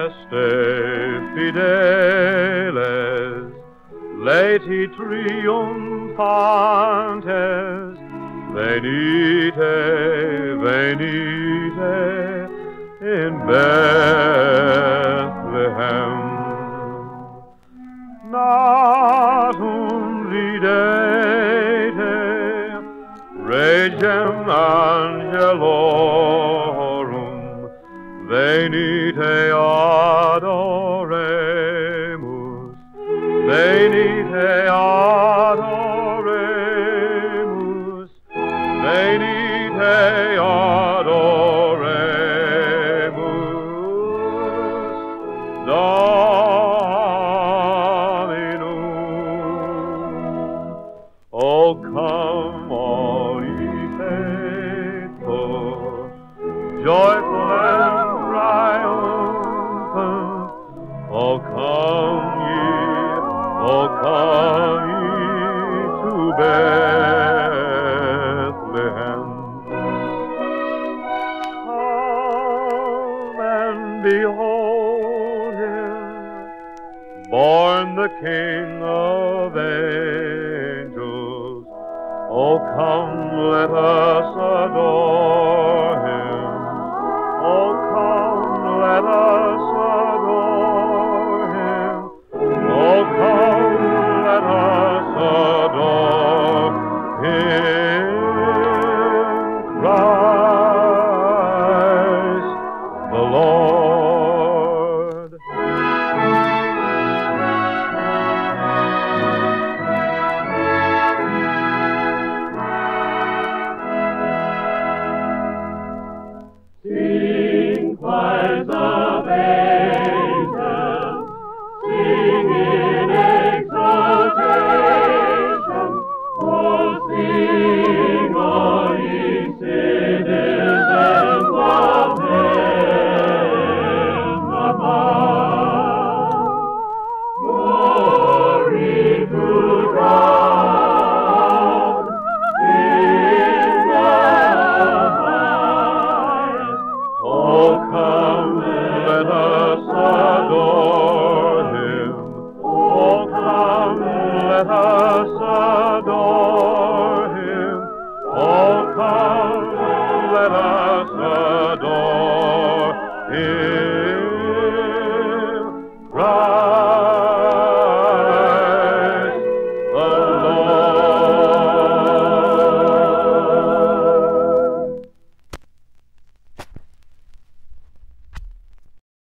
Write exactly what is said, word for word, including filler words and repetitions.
Adeste, Fideles, Leti triumphantes, venite, venite in Bethlehem. Natum videte, regem angelorum, venite adoremus, venite adoremus, venite adoremus, Dominum. O come, all ye faithful, joyful and triumphant. O come ye, O come ye to Bethlehem. Come and behold him, born the King of angels. O come, let us adore him. O come, let us adore him. O come, let us adore him. Christ the Lord. Sing choirs of angels, sing in exaltation. Oh, sing, all ye citizens of heaven above. Glory to God in the highest. Oh, come, let us